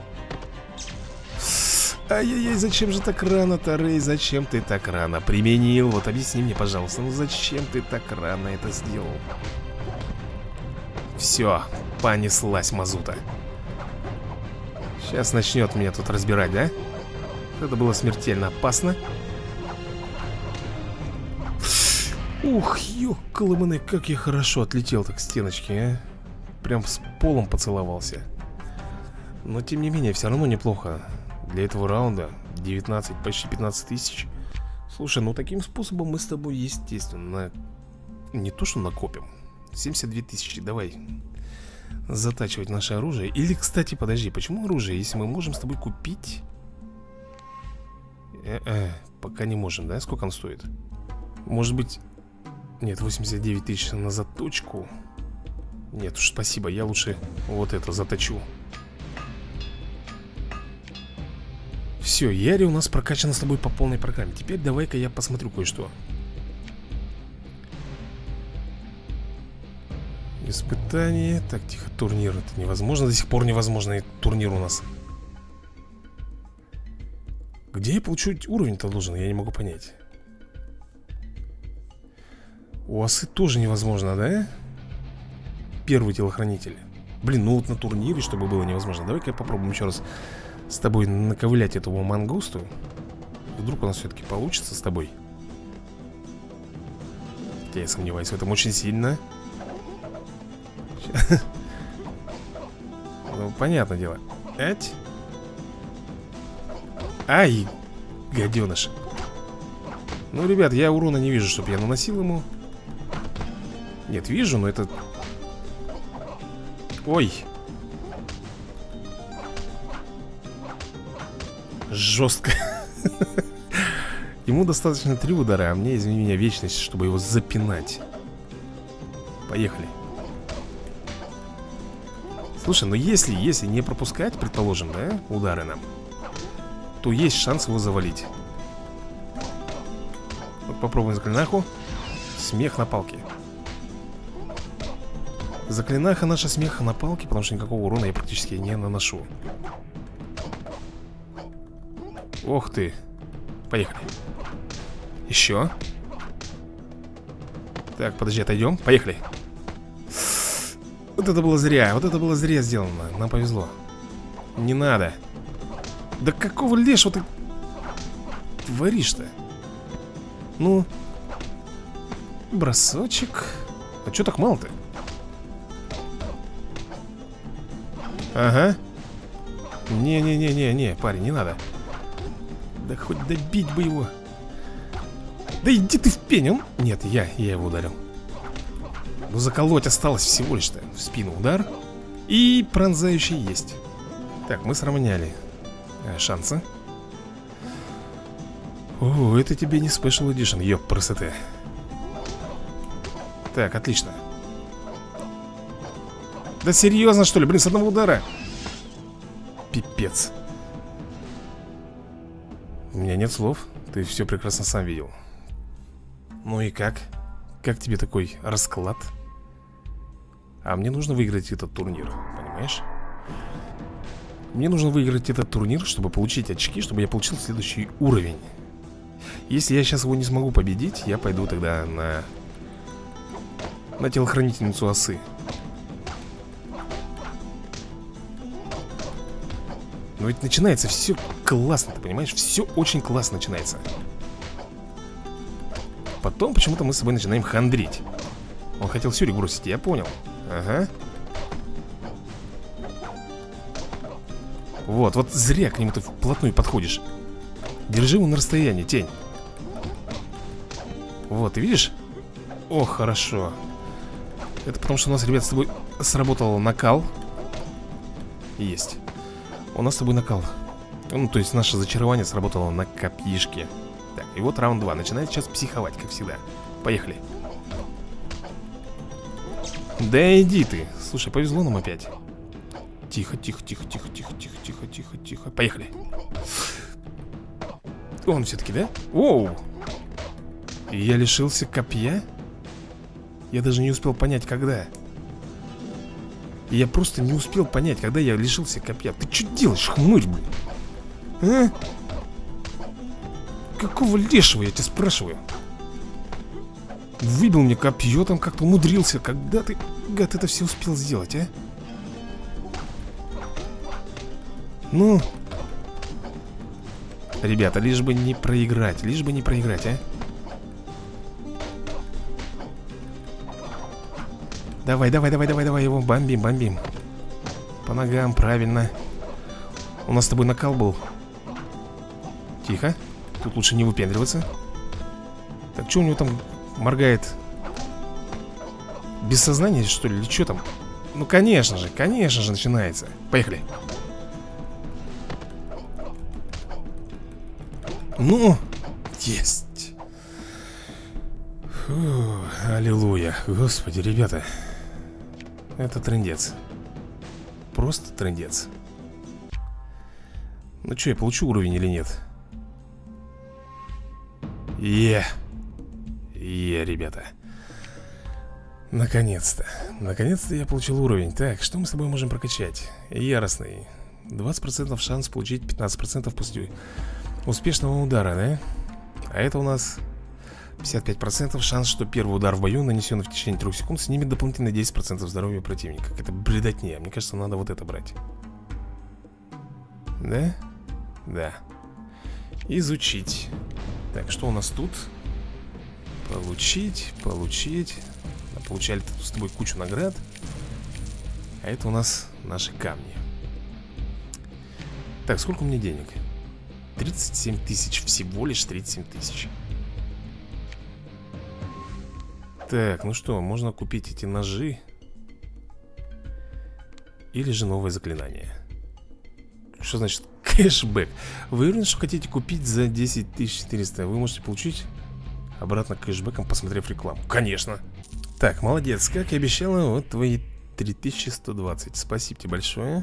Ай-яй-яй, зачем же так рано-то, Рэй? Зачем ты так рано применил? Вот объясни мне, пожалуйста, ну зачем ты так рано это сделал? Все, понеслась мазута. Сейчас начнет меня тут разбирать, да? Это было смертельно опасно. Ух, ёкалыманы, как я хорошо отлетел-то к стеночке, а? Прям с полом поцеловался. Но тем не менее, все равно неплохо. Для этого раунда 19, почти 15 тысяч. Слушай, ну таким способом мы с тобой, естественно, не то что накопим. 72 тысячи, давай затачивать наше оружие. Или, кстати, подожди, почему оружие, если мы можем с тобой купить? Пока не можем, да? Сколько он стоит? Может быть... Нет, 89 тысяч на заточку. Нет уж, спасибо, я лучше вот это заточу. Все, Яри у нас прокачана с тобой по полной программе. Теперь давай-ка я посмотрю кое-что. Испытание. Так, тихо, турнир. Это невозможно, до сих пор невозможный турнир у нас. Где я получу уровень-то должен? Я не могу понять. У осы тоже невозможно, да? Первый телохранитель. Блин, ну вот на турнире, чтобы было невозможно. Давай-ка попробуем еще раз с тобой наковылять этому мангусту. Вдруг у нас все-таки получится с тобой. Хотя я сомневаюсь в этом очень сильно. Ну, понятное дело. Ай, гаденыш. Ну, ребят, я урона не вижу, чтобы я наносил ему. Нет, вижу, но это... Ой. Жестко. Ему достаточно 3 удара, а мне, извини меня, вечность, чтобы его запинать. Поехали. Слушай, ну если не пропускать, предположим, да, удары нам, то есть шанс его завалить. Вот попробуем заклинаху. Смех на палке. Заклинаха наша смеха на палке, потому что никакого урона я практически не наношу. Ох ты. Поехали. Еще. Так, подожди, отойдем. Поехали. Вот это было зря. Вот это было зря сделано. Нам повезло. Не надо. Да какого лешего ты творишь-то? Ну. Бросочек. А чё так мало-то? Ага. Не-не-не-не-не, парень, не надо. Да хоть добить бы его. Да иди ты в пень, он... Нет, я его ударил. Ну заколоть осталось всего лишь-то. В спину удар. И пронзающий есть. Так, мы сравняли шансы. О, это тебе не Special Edition, ёп, красоты. Так, отлично. Да серьезно, что ли? Блин, с одного удара. Пипец. У меня нет слов. Ты все прекрасно сам видел. Ну и как? Как тебе такой расклад? А мне нужно выиграть этот турнир, понимаешь? Мне нужно выиграть этот турнир, чтобы получить очки, чтобы я получил следующий уровень. Если я сейчас его не смогу победить, я пойду тогда на телохранительницу осы. Но ведь начинается все классно, ты понимаешь? Все очень классно начинается. Потом почему-то мы с собой начинаем хандрить. Он хотел Сюрик бросить, я понял. Ага. Вот зря к нему ты вплотную подходишь. Держи его на расстоянии, тень. Вот, ты видишь? О, хорошо. Это потому что у нас, ребят, с тобой сработал накал. Есть. У нас с тобой накал. Ну, то есть наше зачарование сработало на копьишке. Так, и вот раунд 2. Начинает сейчас психовать, как всегда. Поехали. Да иди ты. Слушай, повезло нам опять. Тихо, тихо, тихо, тихо, тихо, тихо, тихо, тихо, тихо. Поехали. Он все-таки, да? Оу. Я лишился копья? Я даже не успел понять, когда. Я просто не успел понять, когда я лишился копья. Ты что делаешь, хмырь, блин? А? Какого лешего, я тебя спрашиваю? Выбил мне копье, там как-то умудрился. Когда ты, гад, это все успел сделать, а? Ну... Ребята, лишь бы не проиграть. Лишь бы не проиграть, а? Давай, давай, давай, давай, давай его бомбим, бомбим. По ногам, правильно. У нас с тобой накал был. Тихо. Тут лучше не выпендриваться. Так, что у него там моргает? Без сознания, что ли? Или что там? Ну, конечно же, начинается. Поехали. Ну, есть. Фу, аллилуйя. Господи, ребята. Это трындец. Просто трындец. Ну что, я получу уровень или нет? Ребята. Наконец-то. Наконец-то я получил уровень. Так, что мы с тобой можем прокачать? Яростный. 20% шанс получить 15% после успешного удара, да? А это у нас 55% шанс, что первый удар в бою, нанесенный в течение 3 секунд, снимет дополнительно 10% здоровья противника. Это бредотня. Мне кажется, надо вот это брать. Да? Да. Изучить. Так, что у нас тут? Получить. Получали с тобой кучу наград. А это у нас наши камни. Так, сколько у меня денег? 37 тысяч, всего лишь 37 тысяч. Так, ну что, можно купить эти ножи. Или же новое заклинание. Что значит кэшбэк? Вы уверены, что хотите купить за 10 400? Вы можете получить обратно кэшбэком, посмотрев рекламу. Конечно. Так, молодец, как и обещала. Вот твои 3120. Спасибо тебе большое.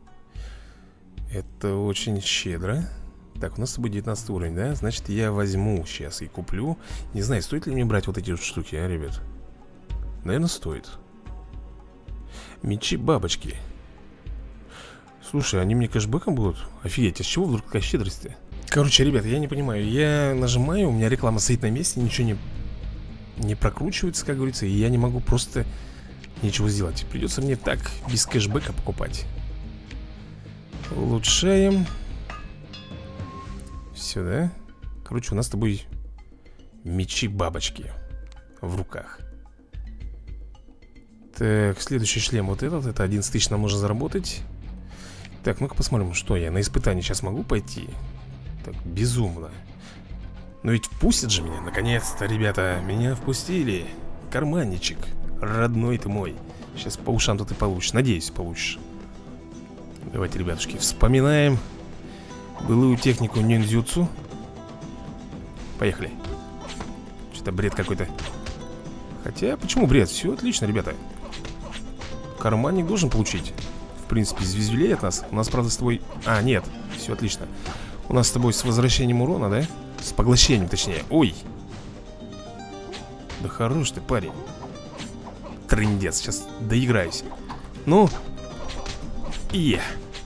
Это очень щедро. Так, у нас с тобой 19 уровень, да? Значит, я возьму сейчас и куплю. Не знаю, стоит ли мне брать вот эти вот штуки, а, ребят? Наверное, стоит. Мечи-бабочки. Слушай, они мне кэшбэком будут? Офигеть, а с чего вдруг такая щедрость-то? Короче, ребят, я не понимаю. Я нажимаю, у меня реклама стоит на месте, ничего не прокручивается, как говорится. И я не могу просто ничего сделать. Придется мне так, без кэшбэка покупать. Улучшаем. Все, да? Короче, у нас с тобой мечи-бабочки в руках. Так, следующий шлем вот этот. Это 11 тысяч нам нужно заработать. Так, ну-ка посмотрим, что я на испытание сейчас могу пойти. Так, безумно. Но ведь впустят же меня, наконец-то, ребята. Меня впустили. Карманничек, родной ты мой. Сейчас по ушам тут и получишь, надеюсь, получишь. Давайте, ребятушки, вспоминаем былую технику ниндзюцу. Поехали. Что-то бред какой-то. Хотя, почему бред? Все отлично, ребята. Карманник должен получить, в принципе, звездюлей от нас. У нас, правда, с тобой... А, нет, все отлично. У нас с тобой с возвращением урона, да? С поглощением, точнее. Ой. Да хорош ты, парень. Трындец, сейчас доиграюсь. Ну. И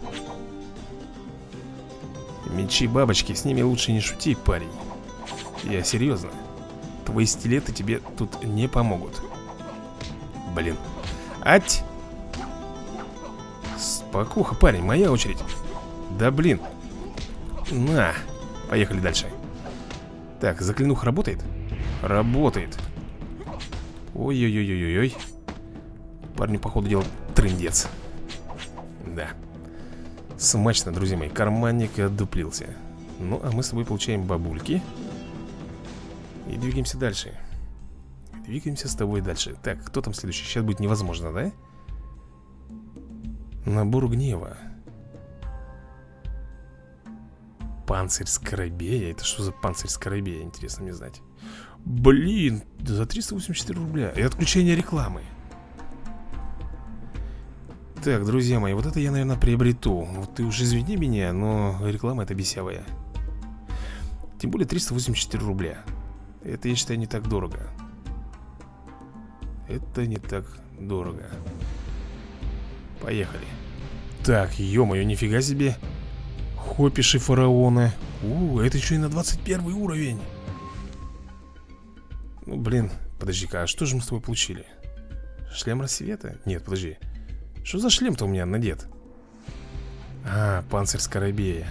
мечи-бабочки, с ними лучше не шути, парень. Я серьезно. Твои стилеты тебе тут не помогут. Блин. Ать! Спокуха, парень, моя очередь. Да блин. На. Поехали дальше. Так, заклинуха работает? Работает. Ой-ой-ой-ой-ой. Парню, походу, дела трындец. Да. Смачно, друзья мои. Карманник отдуплился. Ну, а мы с тобой получаем бабульки. И двигаемся дальше. Двигаемся с тобой дальше. Так, кто там следующий? Сейчас будет невозможно, да? Набор гнева. Панцирь скоробея. Это что за панцирь скоробея? Интересно мне знать. Блин, за 384 рубля. И отключение рекламы. Так, друзья мои, вот это я, наверное, приобрету. Вот ты уж извини меня, но реклама это бесявая. Тем более 384 рубля. Это, я считаю, не так дорого. Это не так дорого. Поехали. Так, ё-моё, нифига себе. Хопиши фараона. Это еще и на 21 уровень. Ну, блин, подожди-ка, а что же мы с тобой получили? Шлем рассвета? Нет, подожди. Что за шлем-то у меня надет? А, панцирь скоробея.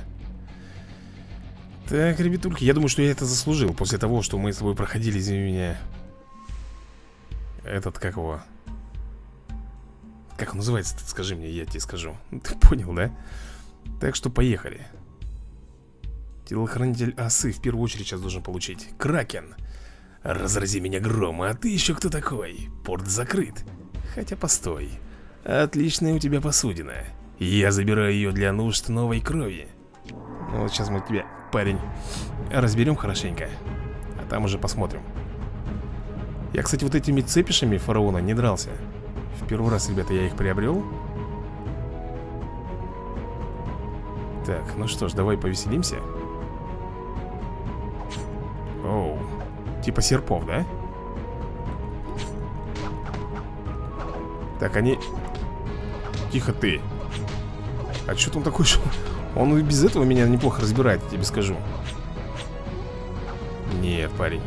Так, ребятульки, я думаю, что я это заслужил. После того, что мы с тобой проходили, извини меня. Этот, как его? Как он называется, ты скажи мне, я тебе скажу. Ты понял, да? Так что поехали. Телохранитель осы в первую очередь сейчас должен получить. Кракен. Разрази меня гром, а ты еще кто такой? Порт закрыт. Хотя постой. Отличная у тебя посудина. Я забираю ее для нужд новой крови. Ну вот сейчас мы тебя, парень, разберем хорошенько. А там уже посмотрим. Я, кстати, вот этими цепишами фараона не дрался. В первый раз, ребята, я их приобрел. Так, ну что ж, давай повеселимся. Оу. Типа серпов, да? Так, они... Тихо ты. А что там такое? Он и без этого меня неплохо разбирает, я тебе скажу. Нет, парень.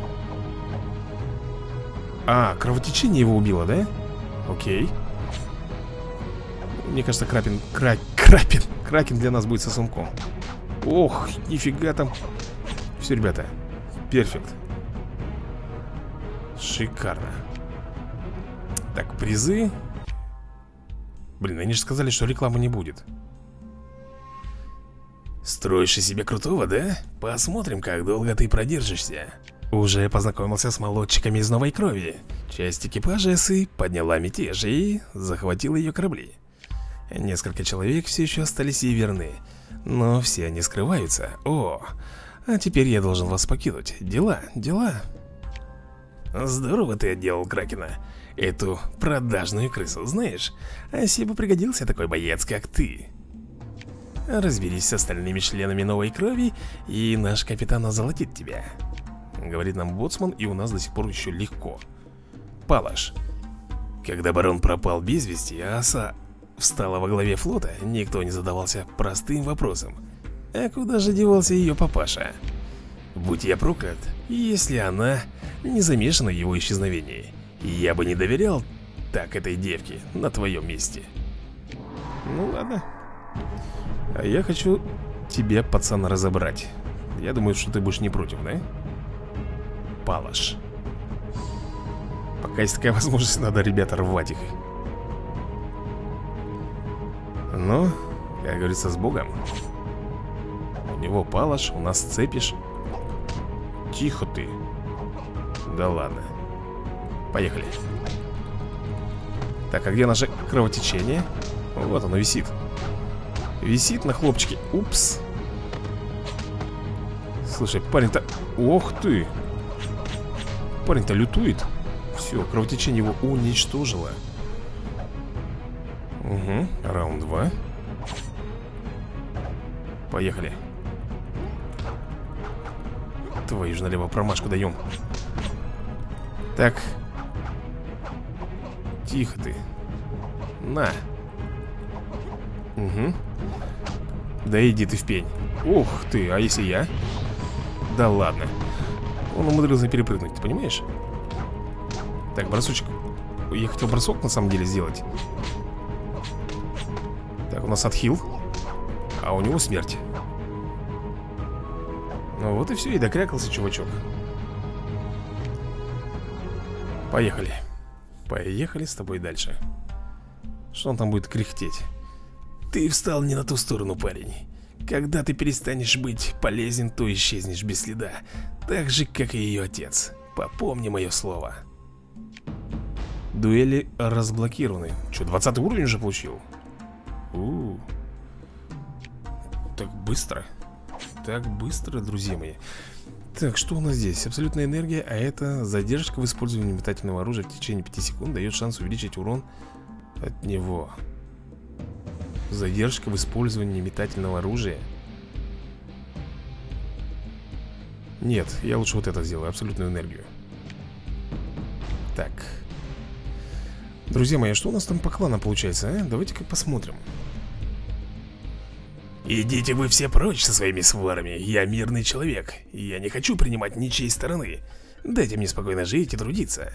А, кровотечение его убило, да? Окей. Мне кажется, Кракен для нас будет сосунком. Ох, нифига там. Все, ребята, перфект. Шикарно. Так, призы. Блин, они же сказали, что рекламы не будет. Строишь из себя крутого, да? Посмотрим, как долго ты продержишься. Уже познакомился с молодчиками из Новой Крови. Часть экипажа Эсы подняла мятеж и захватила ее корабли. Несколько человек все еще остались ей верны, но все они скрываются. О, а теперь я должен вас покинуть. Дела. Здорово ты отделал Кракена. Эту продажную крысу, знаешь, Осе бы пригодился такой боец, как ты. Разберись с остальными членами Новой Крови, и наш капитан озолотит тебя, говорит нам боцман, и у нас до сих пор еще легко. Палаш. Когда барон пропал без вести, а Оса встала во главе флота, никто не задавался простым вопросом: а куда же девался ее папаша? Будь я проклят, если она не замешана в его исчезновении. Я бы не доверял так этой девке на твоем месте. Ну ладно. А я хочу тебя, пацан, разобрать. Я думаю, что ты будешь не против, да? Палаш. Пока есть такая возможность, надо, ребята, рвать их. Но, как говорится, с Богом. У него Палаш, у нас Цепиш. Тихо ты. Да ладно. Поехали. Так, а где наше кровотечение? Вот оно висит. Висит на хлопчике. Упс. Слушай, парень-то... Ох ты. Парень-то лютует. Все, кровотечение его уничтожило. Угу, раунд 2. Поехали. Твою же налево промашку даем. Так. Тихо ты. На. Угу. Да иди ты в пень. Ух ты, а если я? Да ладно. Он умудрился перепрыгнуть, ты понимаешь? Так, бросочек. Я хотел бросок на самом деле сделать. Так, у нас отхил. А у него смерть. Ну вот и все, и докрякался чувачок. Поехали. Поехали с тобой дальше. Что он там будет кряхтеть? Ты встал не на ту сторону, парень. Когда ты перестанешь быть полезен, то исчезнешь без следа. Так же, как и ее отец. Попомни мое слово. Дуэли разблокированы. Че, 20 уровень уже получил? Так быстро. Так быстро, друзья мои. Так, что у нас здесь? Абсолютная энергия, а это задержка в использовании метательного оружия в течение 5 секунд дает шанс увеличить урон от него. Задержка в использовании метательного оружия. Нет, я лучше вот это сделаю, абсолютную энергию. Так. Друзья мои, что у нас там по кланам получается, а? Давайте-ка посмотрим. Идите вы все прочь со своими сварами. Я мирный человек, и я не хочу принимать ничьей стороны. Дайте мне спокойно жить и трудиться.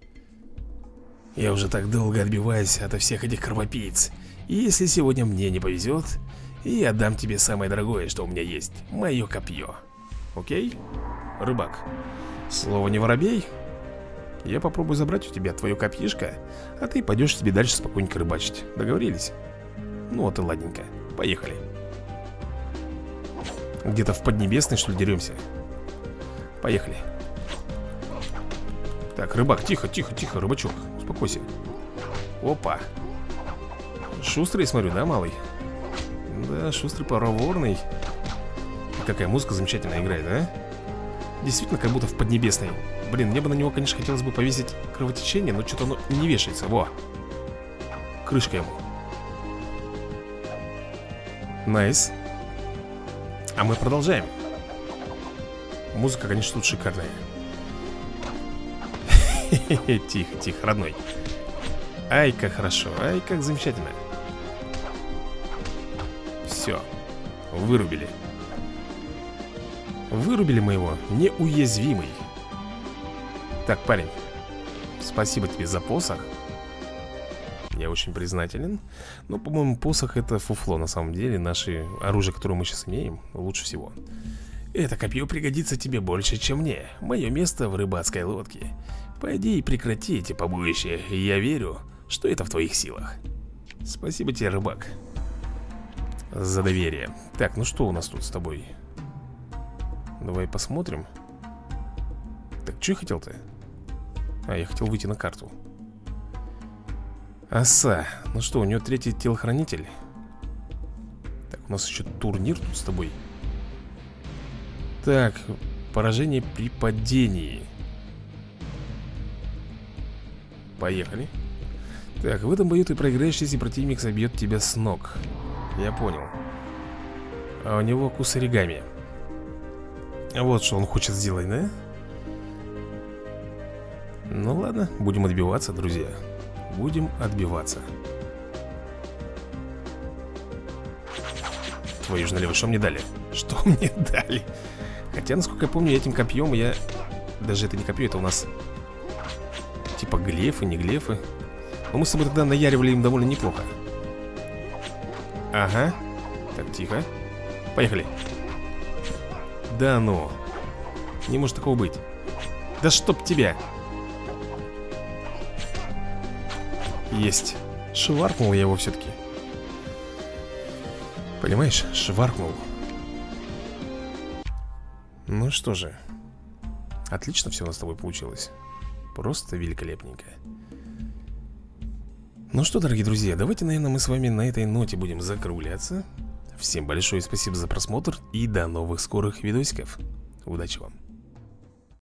Я уже так долго отбиваюсь от всех этих кровопийц. И если сегодня мне не повезет, я дам тебе самое дорогое, что у меня есть. Мое копье. Окей? Рыбак. Слово не воробей. Я попробую забрать у тебя твое копьишко, а ты пойдешь себе дальше спокойненько рыбачить. Договорились? Ну вот и ладненько. Поехали. Где-то в Поднебесной, что ли, деремся? Поехали. Так, рыбак, тихо, тихо, тихо, рыбачок, успокойся. Опа. Шустрый, смотрю, да, малый? Да, шустрый, проворный. И какая музыка замечательная играет, а? Действительно, как будто в Поднебесной. Блин, мне бы на него, конечно, хотелось бы повесить кровотечение, но что-то оно не вешается. Во. Крышка ему. Найс. А мы продолжаем. Музыка, конечно, тут шикарная. Тихо, тихо, родной. Ай, как хорошо, ай, как замечательно. Все, вырубили. Вырубили мы его, неуязвимый. Так, парень, спасибо тебе за посох. Я очень признателен. Но, по-моему, посох это фуфло на самом деле. Наши оружие, которое мы сейчас имеем, лучше всего. Это копье пригодится тебе больше, чем мне. Мое место в рыбацкой лодке. Пойди и прекрати эти побоища. Я верю, что это в твоих силах. Спасибо тебе, рыбак, за доверие. Так, ну что у нас тут с тобой? Давай посмотрим. Так, что я хотел-то? А, я хотел выйти на карту. Оса. Ну что, у него третий телохранитель. Так, у нас еще турнир тут с тобой. Так, поражение при падении. Поехали. Так, в этом бою ты проиграешь, если противник собьет тебя с ног. Я понял. А у него кусаригами. Вот что он хочет сделать, да? Ну ладно, будем отбиваться, друзья. Будем отбиваться. Твою ж налево, что мне дали? Что мне дали? Хотя, насколько я помню, этим копьем я... Даже это не копье, это у нас типа глефы, не глефы. Но мы с тобой тогда наяривали им довольно неплохо. Ага. Так, тихо. Поехали. Да ну. Не может такого быть. Да чтоб тебя. Есть. Шваркнул я его все-таки. Понимаешь, шваркнул. Ну что же. Отлично все у нас с тобой получилось. Просто великолепненько. Ну что, дорогие друзья, давайте, наверное, мы с вами на этой ноте будем закругляться. Всем большое спасибо за просмотр и до новых скорых видосиков. Удачи вам.